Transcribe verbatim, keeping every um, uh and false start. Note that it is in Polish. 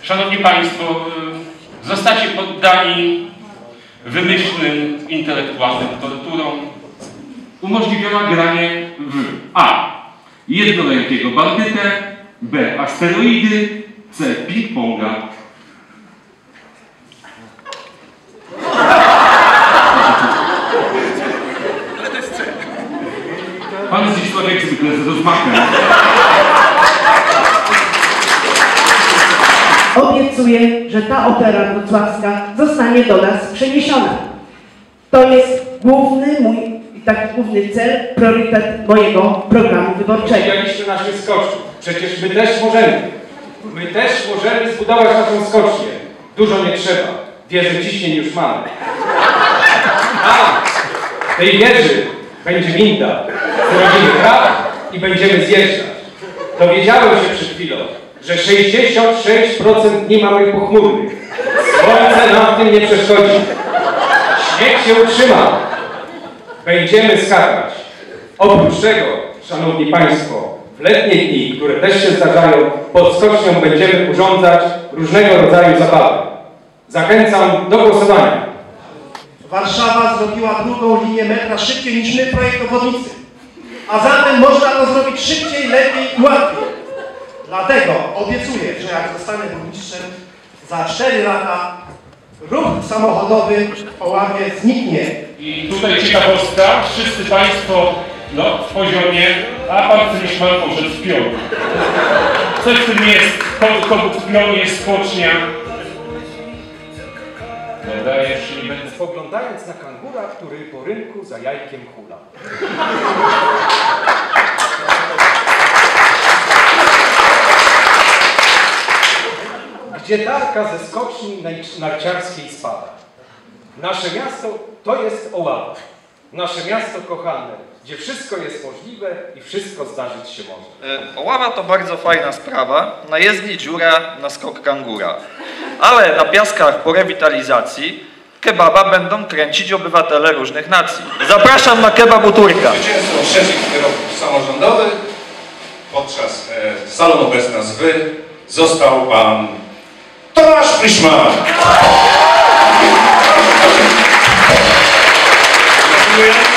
Szanowni Państwo, zostacie poddani wymyślnym, intelektualnym torturom. Umożliwiona granie w A. Jednorękiego bandytę, B. Asteroidy, C. Ping-ponga. Pan jest człowiek zwykle z rozmachem. Obiecuję, że ta opera wrocławska zostanie do nas przeniesiona. To jest główny mój, taki główny cel, priorytet mojego programu wyborczego. Widzieliśmy naszych skoczniów. Przecież my też możemy. My też możemy zbudować naszą skocznię. Dużo nie trzeba. Wieży ciśnień już mamy. A w tej wieży będzie winda. Zrobimy krab i będziemy zjeżdżać. Dowiedziałem się przed chwilą, że sześćdziesiąt sześć procent dni mamy pochmurnych. Słońce nam w tym nie przeszkodzi. Śnieg się utrzyma. Będziemy skakać. Oprócz tego, szanowni Państwo, w letnie dni, które też się zdarzają, pod skocznią będziemy urządzać różnego rodzaju zabawy. Zachęcam do głosowania. Warszawa zrobiła drugą linię metra szybciej niż my projekt obwodnicy. A zatem można to zrobić szybciej, lepiej i łatwiej. Dlatego obiecuję, że jak zostanę burmistrzem, za cztery lata ruch samochodowy w Oławie zniknie. I tutaj ciekawostka, wszyscy Państwo no, w poziomie, a Pan Friszman poszedł w pion. Coś w tym jest, kogut w pionie, skocznia. Dobra, jeszcze nie będę... Spoglądając na kangura, który po rynku za jajkiem hula. Gdzie tarka ze skoczni narciarskiej spada. Nasze miasto to jest Oława. Nasze miasto kochane, gdzie wszystko jest możliwe i wszystko zdarzyć się może. Oława to bardzo fajna sprawa. Na jezdni dziura, na skok kangura. Ale na piaskach po rewitalizacji kebaba będą kręcić obywatele różnych nacji. Zapraszam na kebabu Turka. Zwycięzcą trzecich wyroków samorządowych podczas e, salonu bez nazwy został pan Tomasz Friszman. Dziękuję.